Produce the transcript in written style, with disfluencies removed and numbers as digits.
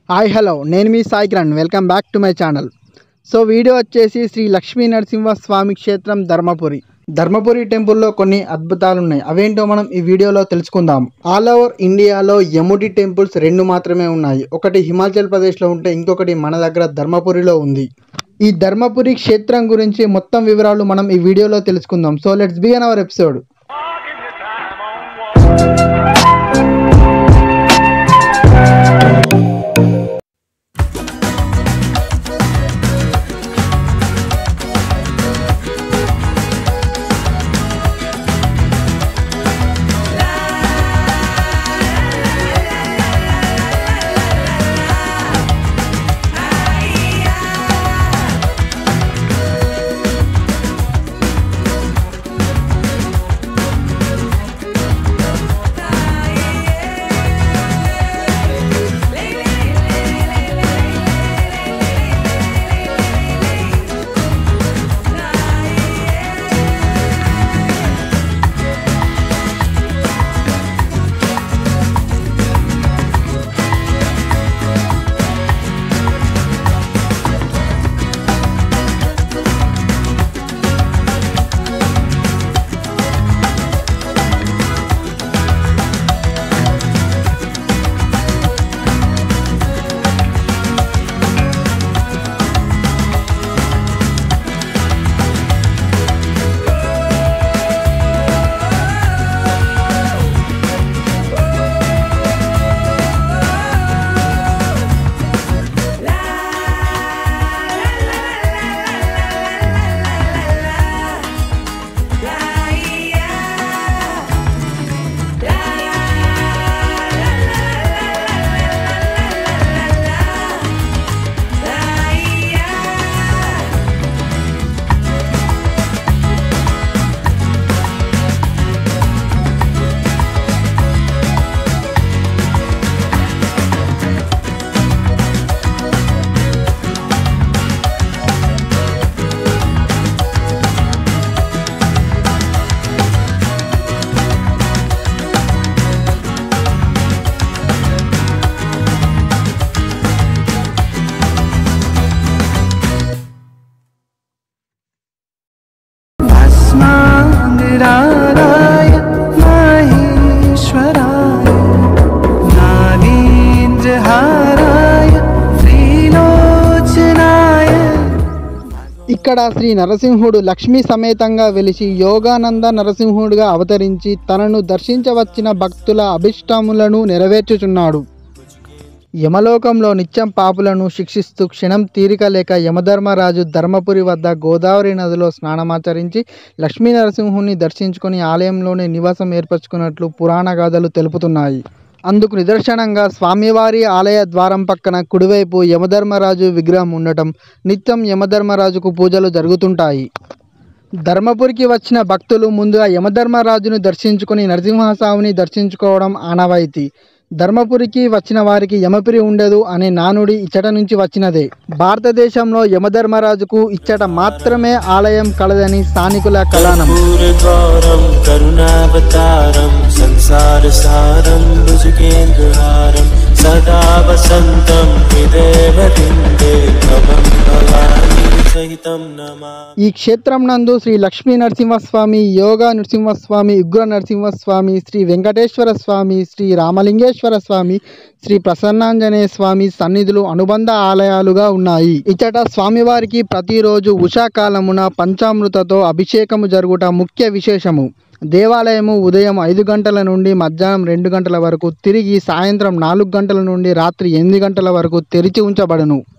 Hi hello నేను మీ Sai Kiran welcome back to my channel. So video వచ్చేసి శ్రీ లక్ష్మీ నరసింహ స్వామి క్షేత్రం ధర్మపురి టెంపుల్లో కొన్ని అద్భుతాలు ఉన్నాయి. అవేంటో మనం ఈ వీడియోలో తెలుసుకుందాం. ఆల్ ఓవర్ ఇండియాలో యముడి టెంపుల్స్ 2 మాత్రమే ఉన్నాయి. ఒకటి హిమాచల్ ప్రదేశ్లో ఉంటే ఇంకొకటి మన దగ్గర ధర్మపురిలో ఉంది. ఈ ధర్మపురి క్షేత్రం గురించి మొత్తం వివరాలు మనం ఈ వీడియోలో తెలుసుకుందాం. So let's begin our episode. ఇక్కడ శ్రీ నరసింహుడు లక్ష్మీ సమేతంగా వెలిసి యోగానంద నరసింహుడిగా అవతరించి తనను దర్శించవచ్చిన భక్తుల అభిష్టములను నెరవేర్చుచున్నాడు. యమలోకంలో నిత్యం పాపులను శిక్షిస్తూ క్షణం తీరిక లేక యమధర్మరాజు ధర్మపురి వద్ద గోదావరి నదిలో స్నానమాచరించి లక్ష్మీ నరసింహుని దర్శించుకొని ఆలయంలోనే నివాసం ఏర్పరచుకున్నట్లు పురాణ గాథలు తెలుపుతున్నాయి. అందుకు నిదర్శనంగా స్వామివారి ఆలయ ద్వారం పక్కన కుడివైపు యమధర్మరాజు విగ్రహం ఉండటం, నిత్యం యమధర్మరాజుకు పూజలు జరుగుతుంటాయి. ధర్మపురికి వచ్చిన భక్తులు ముందుగా యమధర్మరాజును దర్శించుకొని నరసింహస్వామిని దర్శించుకోవడం ఆనవాయితీ. ధర్మపురికి వచ్చిన వారికి యమపురి ఉండదు అనే నానుడి ఇచ్చట నుంచి వచ్చినదే. భారతదేశంలో యమధర్మరాజుకు ఇచ్చట మాత్రమే ఆలయం కలదని స్థానికుల కథనం. ఈ క్షేత్రం నందు శ్రీ లక్ష్మీ నరసింహస్వామి, యోగా నరసింహస్వామి, ఉగ్ర నరసింహస్వామి, శ్రీ వెంకటేశ్వర స్వామి, శ్రీ రామలింగేశ్వర స్వామి, శ్రీ ప్రసన్నాంజనేయ స్వామి సన్నిధులు అనుబంధ ఆలయాలుగా ఉన్నాయి. ఇచ్చట స్వామివారికి ప్రతిరోజు ఉషాకాలమున పంచామృతతో అభిషేకము జరుగుట ముఖ్య విశేషము. దేవాలయము ఉదయం 5 గంటల నుండి మధ్యాహ్నం 2 గంటల వరకు, తిరిగి సాయంత్రం 4 గంటల నుండి రాత్రి 8 గంటల వరకు తెరిచి ఉంచబడును.